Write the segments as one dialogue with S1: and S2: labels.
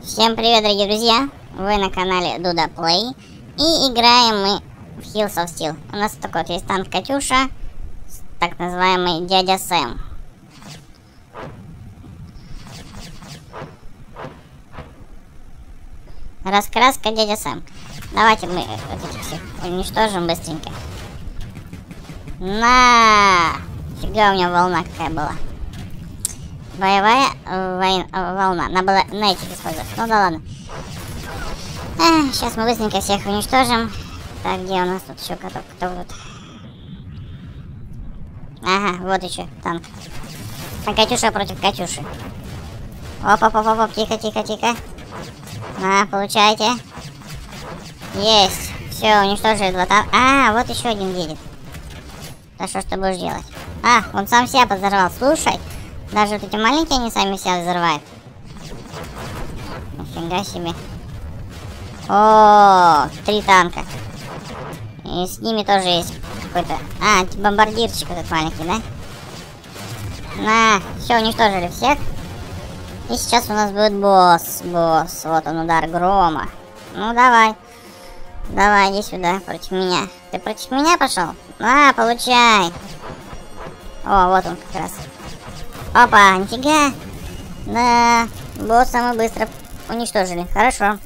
S1: Всем привет, дорогие друзья! Вы на канале Дуда Плей. И играем мы в Hills of Steel. У нас такой вот есть танк Катюша, так называемый дядя Сэм. Раскраска дядя Сэм. Давайте мы этих всех уничтожим быстренько. На! Фига, у меня волна какая была. Боевая волна. Надо было на этих использовать. Ну да ладно. Сейчас мы быстренько всех уничтожим. Так, где у нас тут еще кто тут? Ага, вот еще танк. А Катюша против Катюши. Оп, тихо. На, получайте. Есть. Все, уничтожили два танка. А, вот еще один едет. Да что ж ты будешь делать? А, он сам себя подорвал. Слушай. Даже вот эти маленькие, они сами себя взрывают. Нифига себе. О, 3 танка. И с ними тоже есть какой-то... А, бомбардирчик этот маленький, да? На, все, уничтожили всех. И сейчас у нас будет босс. Вот он, удар грома. Ну, давай. Давай, иди сюда, против меня. Ты против меня пошел? На, получай. О, вот он как раз. Опа, нифига. Да, босса мы быстро уничтожили. Хорошо.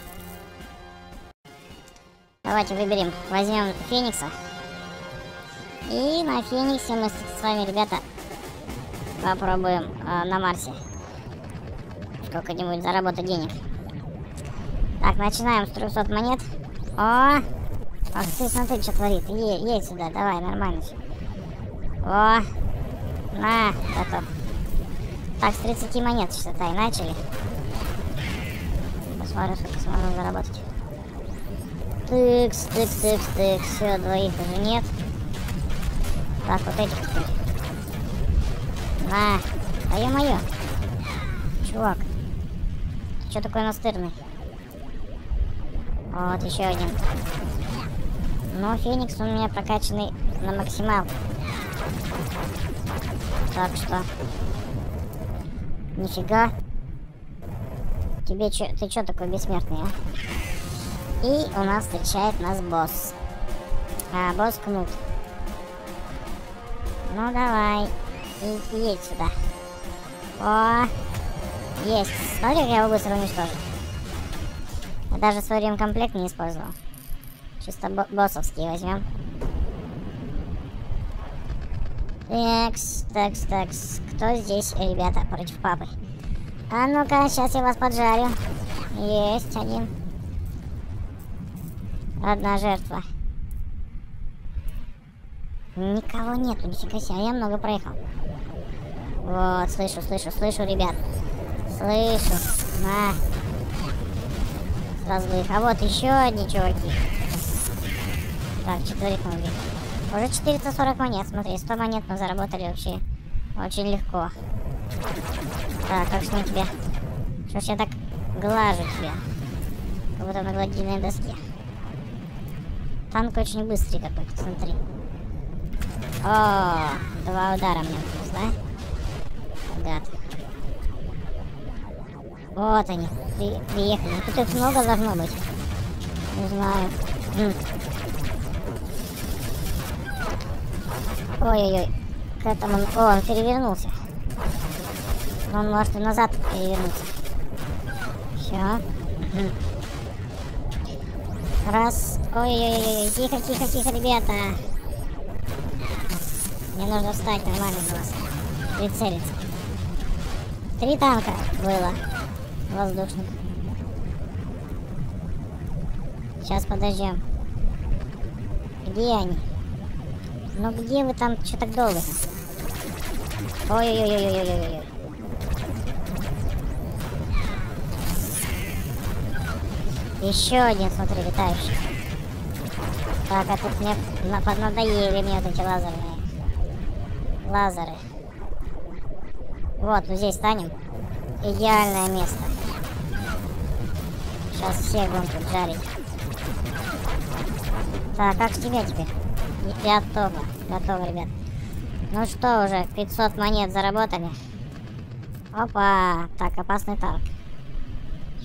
S1: Давайте выберем, возьмем Феникса. И на Фениксе мы с вами, ребята, попробуем на Марсе сколько-нибудь заработать денег. Так, начинаем с 300 монет. О, ах ты, смотри, что творит. Едь сюда, давай, нормально все. О, на, готов. Так, с 30 монет, считай, начали. Посмотрю, сколько смогу заработать. Тыкс. Все, двоих уже нет. Так, вот этих теперь. На, да ё-моё. Чувак, ты чё такой настырный? Вот, еще один. Но Феникс у меня прокачанный на максимал. Так что... Нифига. Тебе чё, ты чё такой бессмертный, а? И у нас встречает нас босс. Босс Кнут. Ну давай. И едь сюда. О! Есть. Смотри, как я его быстро уничтожил. Я даже свой ремкомплект не использовал. Чисто боссовские возьмем. Такс. Кто здесь, ребята, против папы? А ну-ка, сейчас я вас поджарю. Есть один. Одна жертва. Никого нету, нифига себе, я много проехал. Вот, слышу, ребят. Слышу. На. Сразу их. А вот еще одни чуваки. Так, 4 мы убили. Уже 440 монет, смотри, 100 монет мы заработали вообще очень легко. Так, как что у тебя? Что ж я так глажу тебя? Как будто на гладильной доске. Танк очень быстрый какой-то, смотри. О, 2 удара мне плюс, да? Гад. Вот они, приехали. Тут их много должно быть. Не знаю. Ой-ой-ой. К этому... О, он перевернулся. Он может и назад перевернуться. Все. Раз. Ой-ой-ой. Тихо, ребята. Мне нужно встать нормально у вас. Прицелиться. 3 танка было. Воздушных. Сейчас подождем. Где они? Ну где вы там? Что так долго? Ой-ой-ой. Еще один, смотри, летающий. Так, а тут мне поднадоели мне вот эти лазеры. Вот, ну здесь станем. Идеальное место. Сейчас всех будем тут жарить. Так, как с тебя теперь? Готово, ребят. Ну что, уже 500 монет заработали. Опа, так, опасный танк.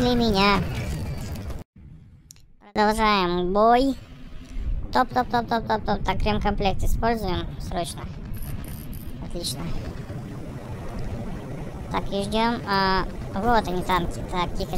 S1: поняли меня. Продолжаем бой. Топ. Так, крем-комплект используем срочно. Отлично. Так, и ждем. Вот они, танки. Так, тихо.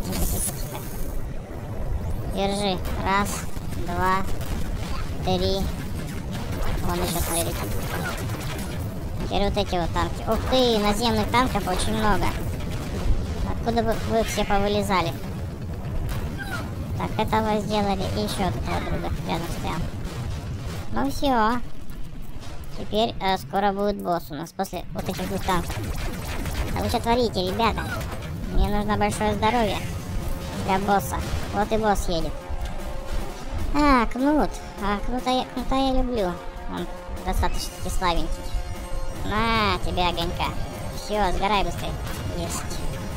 S1: Держи. Раз, два, три. Вон еще, смотри, летит. Теперь вот эти вот танки. Ух ты, наземных танков очень много. Откуда бы вы все повылезали? Так, этого сделали. И еще вот этого друга рядом стоял. Ну все. Теперь скоро будет босс у нас после вот этих двух танков. А вы что творите, ребята? Мне нужно большое здоровье для босса. Вот и босс едет. Кнут. Кнута я люблю. Он достаточно слабенький. На тебе огонька. Все, сгорай быстрее. Есть.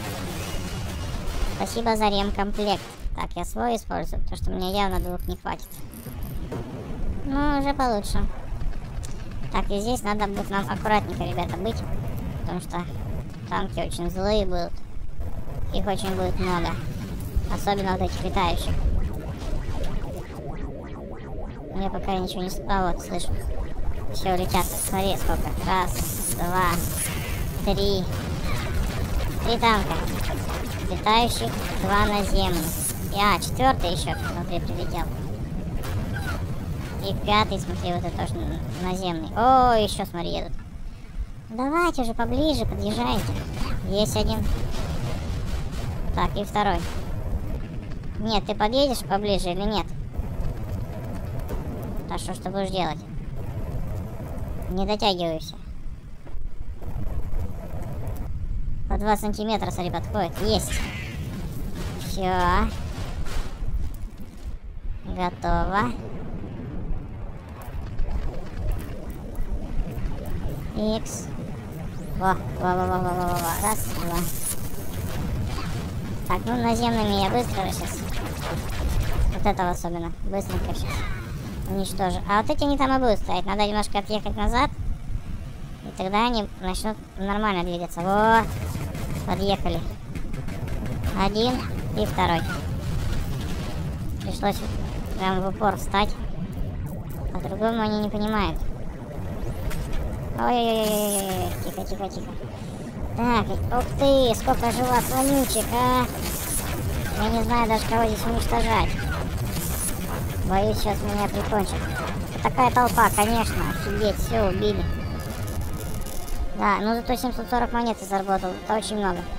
S1: Спасибо за ремкомплект. Так, я свой использую, потому что мне явно двух не хватит. Ну, уже получше. Так, и здесь надо будет нам аккуратненько, ребята, быть. Потому что танки очень злые будут. Их очень будет много. Особенно вот этих летающих. Мне пока ничего не... вот, слышу. Все летят. Смотри, сколько. Раз, два, три. 3 танка. Летающих, 2 наземных. И, 4-й еще внутри прилетел. И 5-й, смотри, вот это тоже наземный. О, еще, смотри, едут. Давайте уже поближе, подъезжайте. Есть один. Так, и 2-й. Нет, ты подъедешь поближе или нет? А что ж ты будешь делать? Не дотягивайся. По 2 сантиметра, смотри, подходит. Есть. Все. Готово. Икс. Во. Раз, два. Так, ну наземными я быстро сейчас. Вот этого особенно. Быстренько сейчас уничтожу. А вот эти они там и будут стоять. Надо немножко отъехать назад. И тогда они начнут нормально двигаться. Во! Подъехали. Один и второй. Пришлось прям в упор встать. По-другому они не понимают. Ой-ой-ой-ой-ой. Тихо. Так, ух ты, сколько же у вас вонючек, а! Я не знаю даже, кого здесь уничтожать. Боюсь, сейчас меня прикончат. Такая толпа, конечно, офигеть, все, убили. Да, ну зато 740 монет заработал, это очень много.